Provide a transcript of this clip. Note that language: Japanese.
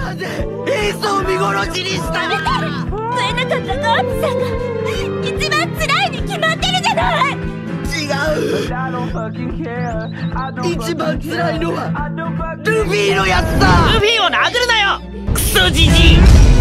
なぜエースを見殺しにしたの？ 食えなかったガープさんが一番辛いに決まってるじゃない。 違う。一番辛いのはルフィのやつだ。 ルフィを殴るなよクソじじい。